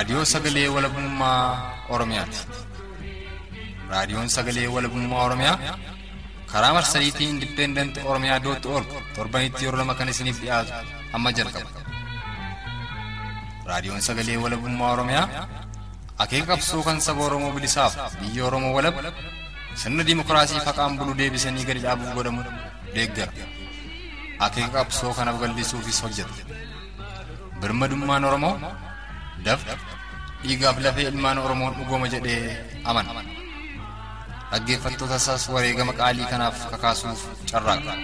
raadiyoo sagalee walabummaa Oromiyaati. Raadiyoon sagalee walabummaa Oromiyaa karaa marsariitii independent oromia.org torbanitti yeroo lama kan isiniif dhiyaatu amma jalqaba. Raadiyoon sagalee walabummaa Oromiyaa akeeka qabsoo kan saba Oromoo bilisaaf biyya Oromoo walab sirna dimokiraasii faqaan bulu deebisanii gadi dhaabuu godhamu deeggara. Akeeka qabsoo kanaaf gallisuufis hojjeta. Birmadummaan Oromoo dafqa dhiigaaf lafee ilmaan Oromoon dhugooma jedhee amana. Dhaggeeffattoota isaas wareegama qaalii kanaaf kakaasuuf carraaqa.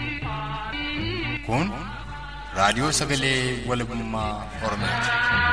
Kun raadiyoo sagalee walabummaa Oromiyaati.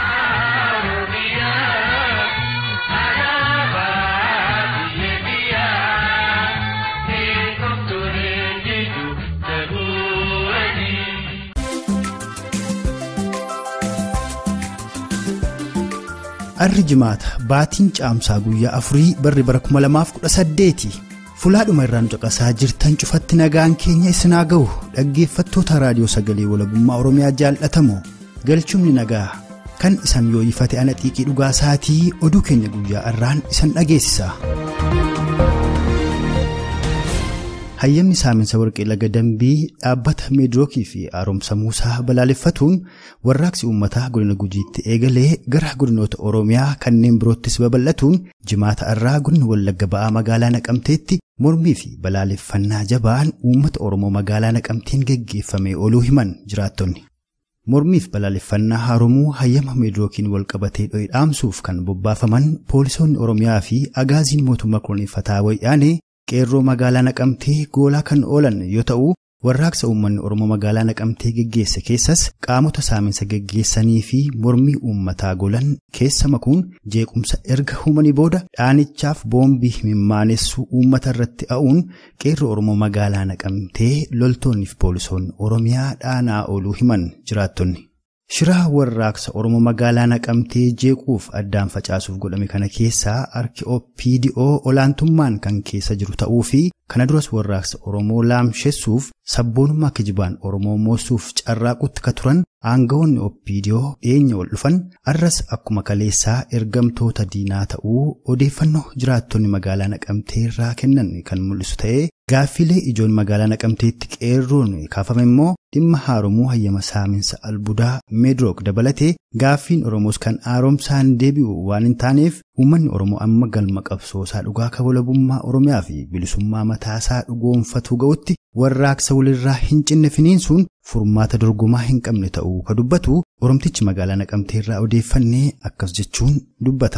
Arri jimaata baatiin caamsaa guyyaa 4 barri bara 2018 fulaadhuma irraan caqasaa jirtan cufatti nagaan keenya isinaa ga'u dhaggeeffattoota raadiyoo sagalee walabummaa Oromiyaa jaallatamoo galchumni nagaa kan isan yoo ifate ana xiiqii dhugaa saatii oduu keenya guyyaa irraan isan dhageessisa. Hayyamni saaminsa warqee laga dambii dhaabbata meedrookii fi haaromsa Muusaa balaaleffatuun warraaqsi uummataa godina Gujiitti eegalee gara godinoota Oromiyaa kanneen biroottis babal'atuun jimaata irraa godina Wallagga ba'aa magaalaa Naqamteetti mormii fi balaaleffannaa jabaan uummata Oromoo magaalaa Naqamteen geggeeffamee ooluu himan jiraattonni. Mormiif balaaleffannaa haaromuu hayyama meedrookiin walqabatee dho'i dhaamsuuf kan bobbaafaman poolisoonni Oromiyaa fi agaaziin mootummaa koloneeffataa wayyaanee qeerroo magaalaa Naqamtee goolaa kan oolan yoo ta'u warraaqsa uummanni Oromoo magaalaa Naqamtee geggeesse keessas qaamota saaminsa geggeessanii fi mormii uummataa golan keessa makuun jeequmsa erga uumanii booda dhaanichaaf boombii mimmaanessuu uummata irratti a'uun qeerroo Oromoo magaalaa Naqamtee loltoonni fi poolisoonni Oromiyaa dhaanaa ooluu himan jiraattonni. Shiraa warraaqsa Oromoo magaalaa Naqamtee jeequuf addaan facaasuuf godhame kana keessaa harki OPDO olaantummaan kan keessa jiru ta'uu fi kana duras warraaqsa Oromoo laamsheessuuf sabboonummaa kijibaan Oromoo moosuuf carraaqutti ka turan aangawoonni OPDO dhiyeenya wal dhufan arras akkuma kaleessaa ergamtoota diinaa ta'uu odeeffannoo jiraattonni magaalaa Naqamtee irraa kennan kan mul'isu ta'ee gaaffilee ijoon magaalaa Naqamteetti qeerroon kaafame immoo dhimma haaromuu hayyama saaminsa albuudaa meedrook dabalatee gaaffiin Oromoos kan haaromsaan deebi'u waan hin taaneef uummanni Oromoo amma galma qabsoosaa dhugaa walabummaa Oromiyaa fi bilisummaa mataasaa dhugoonfatu ga'utti warraaqsa walirraa hin cinne finiinsuun furmaata dorgomaa hin qabne ta'uu ka dubbatu Oromtichi magaalaa Naqamtee irraa odeeffannee akkas jechuun dubbata.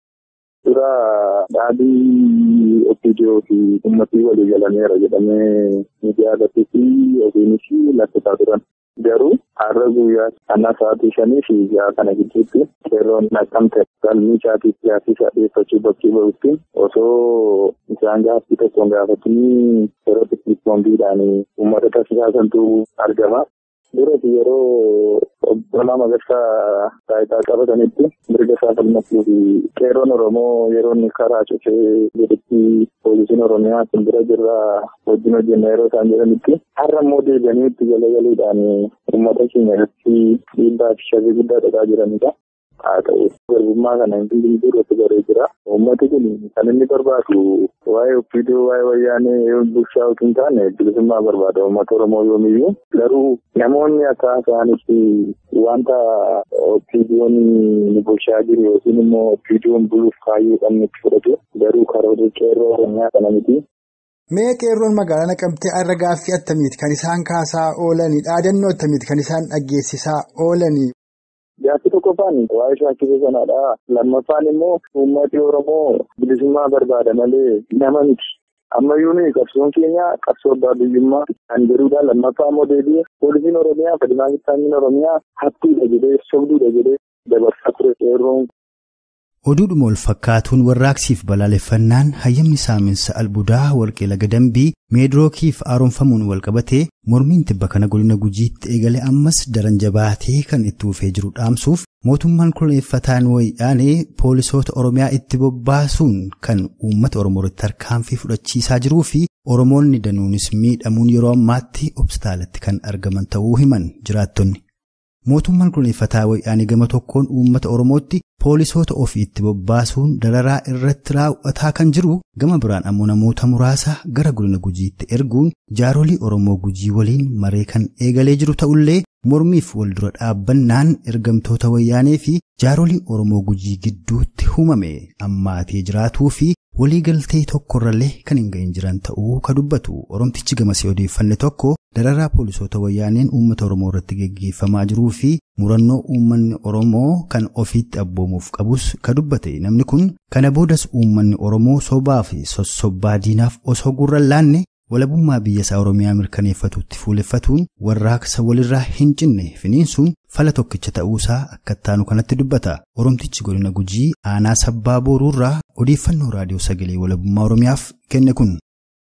Dhaadii OPDO fi uummatni walii galameera jedhamee miidiyaa irratti fi ofiinis lakkisaa turan. Garuu har'a guyyaa kana sa'aatii 5 fi 6 kana gidduutti qeerroon Naqamtee galmii isaatiif gaaffii isaa dhiyeeffachuu bakkee ba'utti osoo isaan gaaffii tokkoon gaafatanii yeroo xixiqqoombiidhaan uummata taasisaasantu argama. Duratti yeroo obbolaa Magarsaa taayitaa qabatanitti mirga isaa falmachuu fi qeerroon Oromoo yeroo inni karaa cufee jedhetti poolisiin Oromiyaa simbira jirraa wajjin hojjenna yeroo isaan jedhanitti har'a immoo deebi'anii itti galagaluudhaan uummata keenya irratti dhiibbaa fi shafii guddaa dhaqaa jiranidha. Haa ta'u garbummaa kana hin irratti baree jira. Uummati kun kan inni barbaadu waa'ee OPDO waa'ee wayyaanee bulchaa utuu hin taane bilisummaa barbaada uummata Oromoo yoomiyyuu. Garuu namoonni akka isaanitti wanta OPDO'n ni bulchaa jiru yookiin immoo OPDO'n buluuf kaayyoo qabnu itti fudhatu. Garuu karoora qeerroo Oromiyaa kana miti. Mee qeerroon magaalaa Naqamtee har'a gaaffii attamiiti kan isaan kaasaa oolanii dhaadannoo attamiiti kan isaan dhaggeessisaa oolanii? Gaaffii tokkoffaan waa'ee shaakisuu sanaadha. Lammaffaan immoo uummati Oromoo bilisummaa barbaada malee nama miti. Ammayyuu qabsoon keenya qabsoo abbaa biyyummaa kan jedhudha. Lammaffaa immoo deebi'ee poolisiin Oromiyaa fedhimaa kitaabni Oromiyaa hattuudha jedhee sobduudha jedhee dabarsaa ture qeerroon. Oduudhuma wal fakkaatuun warraaqsiif balaaleffannaan hayyamni saaminsa albuudaa warqee laga dambii meedrookiif haaromfamuun walqabatee mormiin tibba kana godina Gujiitti eegalee ammas daran jabaatee kan itti fufee jiru dhaamsuuf mootummaan koloneeffataan wayyaanee poolisoota Oromiyaa itti bobbaasuun kan uummata Oromoo irratti tarkaanfii fudhachiisaa jiruu fi Oromoonni danuunis miidhamuun yeroo ammaatti hospitaalatti kan argaman ta'uu himan jiraattonni. mootummaan kunuunfataa wayyaanii gama tokkoon uummata Oromootti poolisoota ofiitti bobbaasuun dararaa irratti raawwataa kan jiru gama biraan ammoo namoota muraasa gara godina Gujiitti erguun jaarolii Oromoo Gujii waliin maree kan eegalee jiru ta'ullee mormiif wal dura dhaabbannaan ergamtoota wayyaanee fi jaarolii Oromoo Gujii gidduutti uumame ammaatee jiraatuu fi waliigaltee tokkorrallee kan hin gahin jiran ta'uu ka dubbatu Oromtichi gamasee odeeffanne tokko dararaa poolisoota wayyaaneen uummata Oromoo irratti geggeeffamaa jiruu fi murannoo uummanni Oromoo kan ofiitti abboomuuf qabus ka dubbate namni kun kana boodas uummanni Oromoo sobaa fi sossobbaa diinaaf osoo gurran laanne walabummaa biyya isaa Oromiyaa mirkaneeffatutti fuuleffatuun warraaqsa walirraa hin cinne finiinsuun fala tokkicha ta'uusaa akka taanu kanatti dubbata. Oromtichi godina Gujii aanaa Sabbaa Booruurraa odeeffannoo raadiyoo sagalee walabummaa Oromiyaaf kenne kun.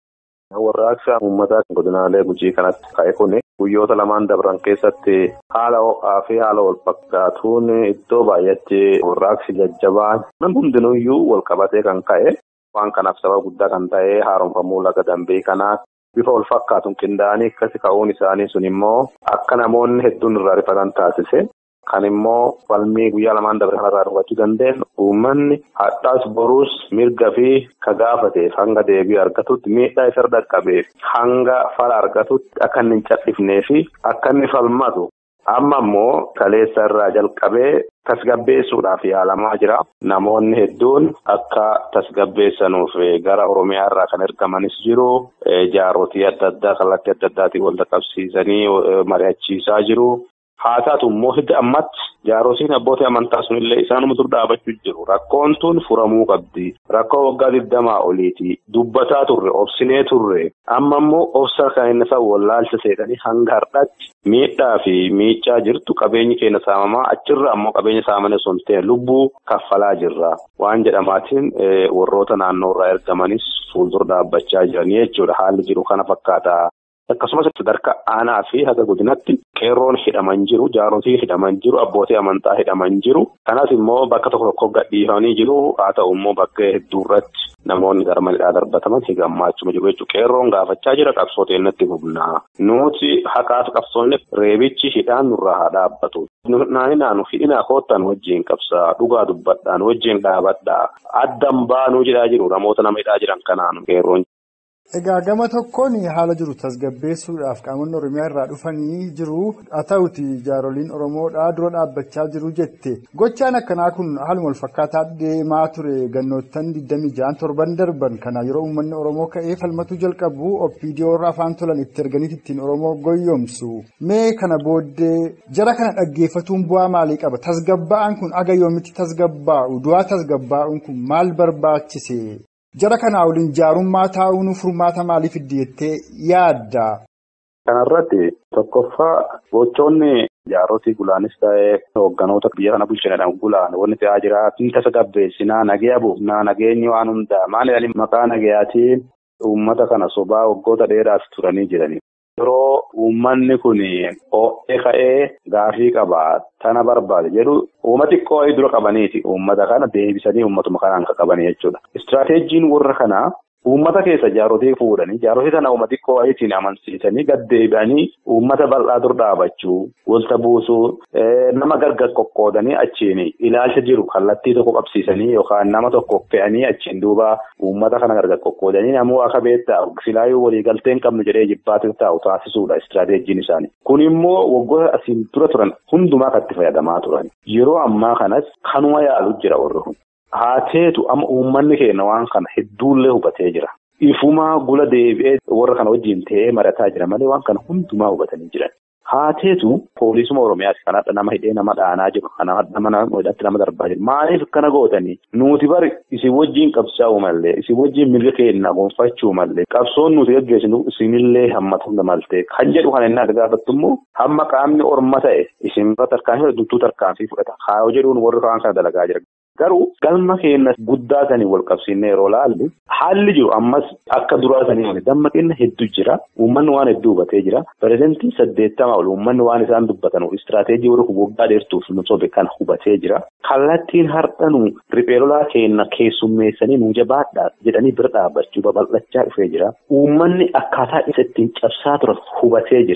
Warraaqsa uummataa godinaalee Gujii kanatti ka'e kun guyyoota lamaan dabran keessatti haala ho'aa fi haala wal fakkaatuun iddoo baay'eetti warraaqsi jajjabaan namni hundinuyyuu wal qabatee kan ka'e. Waan kanaaf sababa guddaa kan ta'e haaromfamuu laga Dambii kanaa bifa wal fakkaatuun qindaa'anii akkasi ka'uun isaanii sun immoo akka namoonni hedduun irraa rifatan taasise kan immoo falmii guyyaa lamaan dabre kanarraa dhufachuu dandeenyu uummanni hadhaas boruus mirga fi ka gaafateef hanga deebii argatutti miidhaa isa dhaqqabeef hanga fala argatutti akka inni hin cadhifnee fi akka inni falmatu amma immoo kaleessa irraa jalqabee tasgabbeessuudhaaf yaalamaa jira. Namoonni hedduun akka tasgabbeessanuuf gara Oromiyaa irraa kan ergamanis jiru. Jaarotii adda addaa kallattii adda addaatiin wal qabsiisanii mari'achiisaa jiru. Haa taatu immoo hidda ammatti jaarotiin abbootii amantaa sunillee isaanuma dur dhaabachuu jiru. Rakkoon tun furamuu qabdi. Rakkoo waggaa 20 oliiti. Dubbataa turre, obsinee turre. Amma immoo obsa kan inni isaa wallaalcha seedhanii hanga har'aatti miidhaa fi miichaa jirtu qabeenyi keenya saamamaa achirra ammoo qabeenya saamane sun ta'e lubbuu kaffalaa jirra. Waan jedhamaatiin warroota naannoo irraa ergamanis fuuldura dhaabbachaa jiranii jechuudha. Haalli jiru kana fakkaata. Akkasumas sadarkaa aanaa fi haga godinatti qeerroon hidhaman jiru, jaarotii hidhaman jiru, abbootii amantaa hidhaman jiru. Kanas immoo bakka tokko tokko gadhiifamanii jiru. Haa ta'u immoo bakka hedduu irratti namoonni gara manidhaa darbataman higammaachuma jiru jechuudha. Qeerroon gaafachaa jira qabsoo teennatti hubnaa. Nuti haqaaf qabsoonni reebichi hidhaan nurraa haa dhaabbatu. Naannoo hidhinaa koottan wajjin qabsaa, dhugaa dubbadhaan wajjin dhaabadhaa. Addan baanuu jedhaa jiru namoota nama hidhaa jiran kanaan qeerroon. Egaa gama tokkoon haala jiru tasgabbeessuudhaaf qaamonni Oromiyaa irraa dhufanii jiru. Haa ta'uti jaaroliin Oromoodhaa dura dhaabbachaa jiru jette. Gochaan akkanaa kun haaluma wal fakkaataa deemaa ture gannoottan 26 torban darban kana yeroo uummanni Oromoo ka'ee falmatu jalqabu OPDO irraa afaan tolan itti erganiit ittiin Oromoo goyyomsu. Mee kana booddee jara kana dhaggeeffatuun bu'aa maalii qaba? Tasgabbaa'aan kun aga yoomitti tasgabbaa'u? Du'aa tasgabbaa'uun kun maal barbaachise? Jara kana waliin jaarummaa taa'uun furmaata maaliif iddeettee yaadda? Kanarratti tokkoffaa gochoonni jaarotii gulaanis ta'ee hoogganoota biyya kana bulchanidhaan gulaan wanti ta'aa jira. Tasgabbeessinaa nagaya buufnaa nageenyi waan hundaa maali maqaa nagayaatiin uummata kana sobaa waggoota dheeraaf turanii jiranii. Yeroo uummanni kun ho'ee ka'ee gaafii qaba tana barbaade jedhu uummata xiqqoo dura qabaniiti uummata kana deebisanii uummatuma kanaan qabanii jechuudha. Istiraateejiin warra kanaa uummata keessa jaarotii fuudhanii jaarotii sana uummata xiqqoo ittiin amansiisanii gad deebi'anii uummata bal'aa dur dhaabachuu walta buusuu nama gargar qoqqoodanii achiin ilaalcha jiru kallattii tokko qabsiisanii yookaan nama tokko fe'anii achiin duuba uummata kana gargar qoqqoodanii namuu akka beektaa silaayyuu waliigaltee hin qabnu jedhee jibbaatti taa'u taasisuudha istiraateejiin isaanii. Kun immoo waggoota asiin dura turan hundumaa kan itti fayyadamaa turan. Yeroo ammaa kanas kanuma yaalu jira warri kun. Haateetu amma uummanni keenya waan kana hedduullee hubatee jira. Ifumaa gula deebi'ee warra kana wajjin ta'ee marataa jira malee waan kana hundumaa hubatanii jiran. Haateetu poolisuma Oromiyaati kan hadha nama hidhee nama dhaanaa jiru kan nama darbaa jiru. Maaliif akkana gootanii nuti bari isin wajjin qabsaa'u mallee isin wajjin mirga keenya gonfachuu mallee qabsoon nuti gaggeessinu isinillee hammatu maltee kan jedhu kan inni gaafattu immoo hamma qaamni orma ta'e isin tarkaanfii duttuu tarkaanfii fudhata. Haa jedhuun warri kaan kana dalagaa jira. Garuu galma keenya guddaa sanii wal qabsiisnee yeroo laallu haalli jiru ammas akka duraa sanii waliin damma keenya hedduu jira. Uummanni waan hedduu hubatee jira. Pireezidantii 80 ol uummanni waan isaan dubbatan istiraateejii warra waggaa dheertuuf sobe kan hubatee jira. Kallattiin har'anu riphee lolaa keenya keessummeessanii nu jabaadhaa jedhanii bira dhaabbachuu babal'achaa dhufee jira. Uummanni akkaataa isa ittiin cabsaa turan hubatee jira.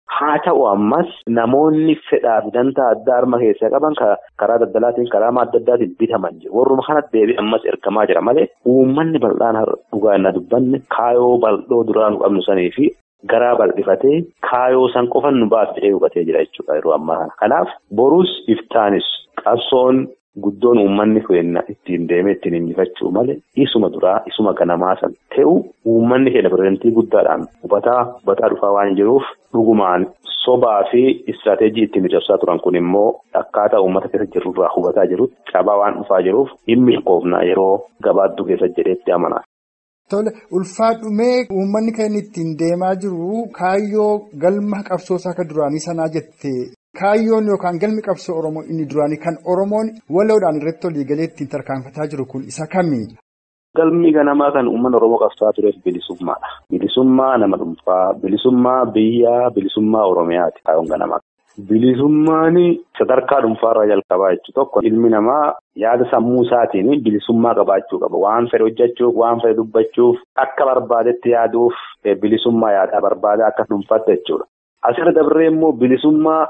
Haa ta'u ammas namoonni fedhaaf dantaa addaa harma keessaa qaban karaa daldalaatiin karaa adda addaatiin bitaman jiru. Warruma kanatti deebi'ee ammas ergamaa jira malee uummanni bal'aan dhugaa inni dubbanne kaayoo bal'oo duraan qabnu sanii fi garaa bal'ifatee kaayoo san qofan nu baasee hubatee jira jechuudha yeroo ammaa kana. Kanaaf borus iftaanis qabsoon guddoon uummanni keenya ittiin deemee ittiin injifachuu malee isuma duraa isuma ganamaa san ta'u uummanni keenya pirezidantii guddaadhaan hubataa dhufaa waan jiruuf dhugumaan sobaa fi istirateejii ittiin mijabsaa turan kun immoo akkaataa uummata keessa jirurraa hubataa jirutti cabaa waan dhufaa jiruuf dhimmi qoofnaa yeroo gabaabduu keessa jedheetti amanaa. Tole ulfaadhumee uummanni keenya ittiin deemaa jiru kaayyoo galma qabsoosaa akka duraanii sanaa jette. Kaayyoon yookaan galmi qabsoo Oromoo inni duraanii kan Oromoon waloodhaan irratti olii galee ittiin tarkaanfataa jiru kun isa kami? Galmi ganamaa kan uummanni Oromoo qabsaa tureef bilisummaadha. Bilisummaa nama dhuunfaa, bilisummaa biyyaa, bilisummaa Oromiyaati kaayyoon ganamaa. Bilisummaan sadarkaa dhuunfaarraa jalqabaa jechuun tokko ilmi namaa yaada sammuu isaatiin bilisummaa qabaachuu qaba. Waan fedhe hojjechuuf, waan fedhe dubbachuuf, akka barbaadetti yaaduuf bilisummaa yaadaa barbaada akka dhuunfaatti jechuudha. Asirra dabree immoo bilisummaa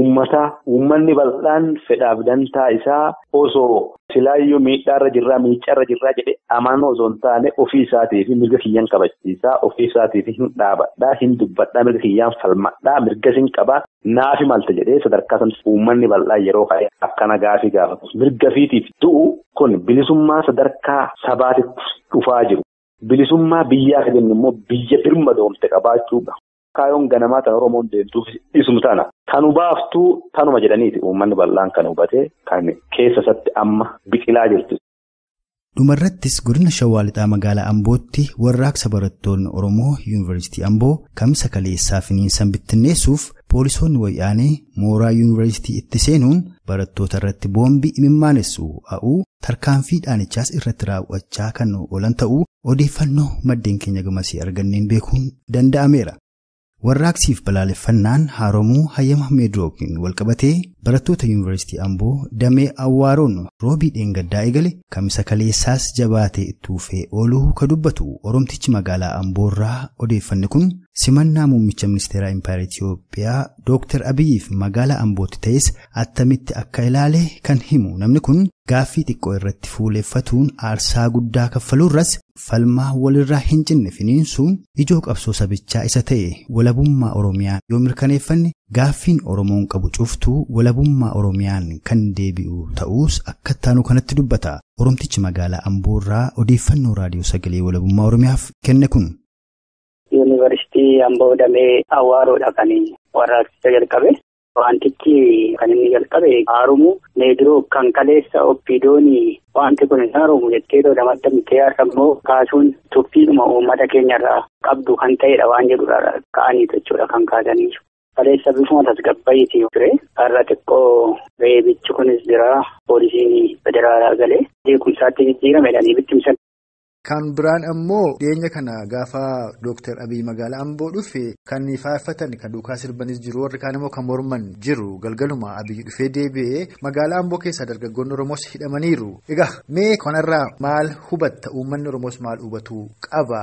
uummanni bal'aan fedhaaf dantaa isaa osoo silaayyuu miidhaarra jirraa miiccarra jirraa jedhee amanoo osoo hin taane ofii isaatii fi mirga kiyyaan kabachiisaa ofii isaatii fi hin dhaabadhaa hin dubbadhaa mirga kiyyaan falmadhaa mirga sin qabaa naafi malta jedhee sadarkaa san uummanni bal'aan yeroo ka'e akkana gaafii gaafatu mirga fiitiif du'u kun bilisummaa sadarkaa sabaatitti dhufaa jiru bilisummaa biyyaa kan jennu immoo biyya birmadoomte qabaachuudha. Kaayyoon ganamaa tan Oromoon deemtuuf isuma tana. Kan hubaaftuu tanuma jedhaniiti uummanni bal'aan kan hubatee kan keessa isaatti amma biqilaa jirtu. Dhumarrattis godina Shawaa Lixaa magaalaa Ambootti warraaqsa barattoonni Oromoo Yuunivarsiitii Amboo kamisa kaleessaa finiinsan bittinneessuuf poolisoonni wayyaanee mooraa Yuunivarsiitii itti seenuun barattoota irratti boombii imimmaanessu ha'uu tarkaanfii dhaanichaas irratti raawwachaa kan oolan ta'uu odeeffannoo maddeen keenya gamasii arganneen beekuun danda'ameera. Warraaqsiif balaaleffannaan haaromuu hayyama meedrookiin walqabatee barattoota Yuunivarsiitii Amboo damee Awwaaroon roobii dheengaddaa eegale kamisa kaleessaas jabaatee itti ooluu ka dubbatu Oromtichi magaalaa Amboorraa odeeffanni kun simannaa muummicha ministeeraa Impaayera Itiyoophiyaa Dr. Abiyyiif magaalaa Ambootti ta'es attamitti akka ilaale kan himu namni kun gaaffii xiqqoo irratti fuuleeffatuun aarsaa guddaa kaffaluurras falmaa walirraa hin cinne finiinsuun ijoo qabsoo sabichaa isa ta'e walabummaa Oromiyaan yoo mirkaneeffanne gaaffiin Oromoon qabu cuftuu walabummaa Oromiyaan kan deebi'u ta'us akka taanu kanatti dubbata. Oromtichi magaalaa Amboorraa odeeffannoo raadiyoo sagalee walabummaa Oromiyaaf kenne kun. Yuunivarsiitii Amboo damee Awwaaroodha kan warraaqsa jalqabe. Wantichi kan inni jalqabe haaromuu meedroo kan kaleessa oppiidoonii wanti kun hin haaromu jettee madda miteeyaa immoo kaasuun tuffiidhuma uummata keenyarraa qabdu kan ta'edha waan jedhudha ka'anii jechuudha kan kaasanii. Kaleessa bifuma tasgabba'iitii ture har'a xiqqoo reebichi kunis jira poolisiin federaalaa galee jeequmsaatti jijjiiramedhanii bittimsan. Kan biraan ammoo dhiyeenya kana gaafa Dr. Abiyyi magaalaa Amboo dhufe kan faarfatan kan duukaa sirbanis jiru warri kaan immoo kan morman jiru galgaluma Abiyyi dhufee deebi'ee magaalaa Amboo keessaa dargaggoonni Oromoos hidhamaniiru. Egaa mee kanarraa maal hubatta uummanni Oromoos maal hubatu qaba?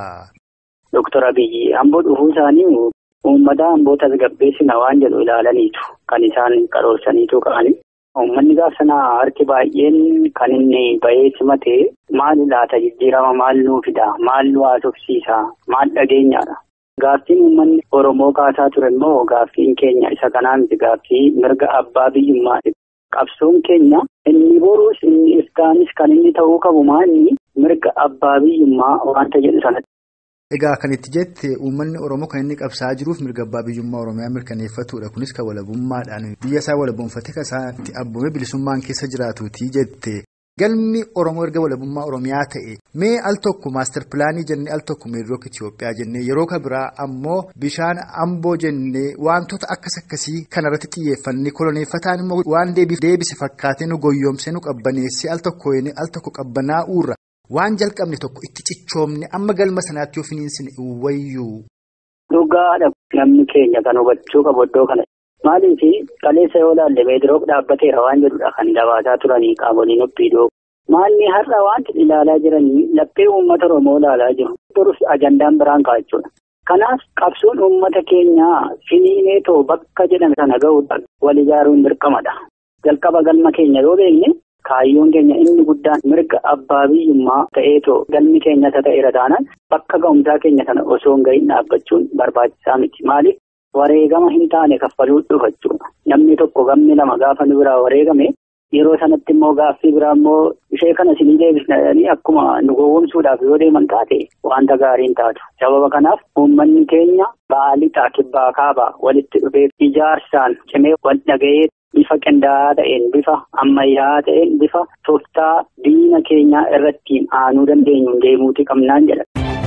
Dr. Abiyyi Amboo dhufuu isaanii uummata Amboo tasgabbeessina waan jedhu ilaalaniitu kan isaan qaroorsaniitu ka'anii. Uummanni gaafsanaa harki baay'een kan inni bahee simatee maal laata jijjiirama maal nuu fida maal nu haasofsiisa maal dhageenyaadha. Gaaffiin uummanni Oromoo kaasaa ture immoo gaaffiin keenya isa kanaan gaaffii mirga abbaa biyyummaati. Qabsoon keenya inni boruus inni iftaanis kan inni ta'uu qabu maanni mirga abbaa biyyummaa waanta jedhu sanatti. Egaa kan itti jette uummanni Oromoo kan inni qabsaa jiruuf mirga abbaa biyyummaa Oromiyaa mirkaneeffatudha. Kunis kan walabummaadhaan biyya isaa walabumfatee kan isaatti abboomee bilisummaan keessa jiraatuutii jette. Galmi Oromoo erga walabummaa Oromiyaa ta'e mee al tokko maastar pilaanii jennee al tokko meedrook Itiyoophiyaa jennee yeroo ka biraa ammoo bishaan Amboo jennee wantoota akkasii kanarratti xiyyeeffannee koloneeffataan immoo waan deebise fakkaatee nu goyyoomsee nu qabbaneessee al tokko qabbanaa'uurra. Waan jalqabne tokko itti cichoomne amma galma sanaatti yoo finiinsine wayyuu. Dhugaadha namni keenya kan hubachuu qabu iddoo kana. Maaliif kaleessa yoo ilaalle meedrook dhaabbateera waan jedhudha kan dabaasaa turanii qaamoliin oppiidoo. Maalli har'a wanti ilaalaa jiranii laphee uummata Oromoo ilaalaa jiru. Durus ajandaan biraan kaa'a jechuudha. Kanaaf qabsoon uummata keenyaa finiineetoo bakka jedhame sana gahuudhaan wal ijaaruun dirqamadha. Jalqaba galma keenya yoo beekne kaayyoon keenya inni guddaan mirga abbaa biyyummaa ta'eetoo galmi keenya ta'eera taanaan bakka ga'umsaa keenya sana osoo hin gahin dhaabbachuun barbaachisaa miti. Maaliif wareegama hin taane kaffaluu dhufachuudha. Namni tokko gamni lama gaafa nu biraa wareegame yeroo sanatti immoo gaaffii biraa immoo ishee kana isinii deebisnanii akkuma nu gowwoomsuudhaaf yoo deeman taate wanta gaariin taatu. Sababa kanaaf uummanni keenya baalixaa kibbaa kaabaa walitti dhufee ijaarsaan cimee wal dhaga'ee bifa qindaa'aa ta'een bifa ammayyaa ta'een bifa tooftaa diina keenyaa irratti aanuu dandeenyuun deemuuti qabnaan jedha.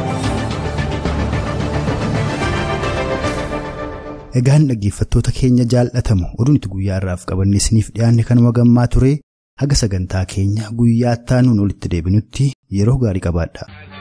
Egaan dhaggeeffattoota keenya jaallatamu oduun itti guyyaa irraaf qabanne isiniif dhiyaanne kanuma gammaa ture haga sagantaa keenya guyyaa itti aanuun olitti deebinutti yeroo gaarii qabaadha.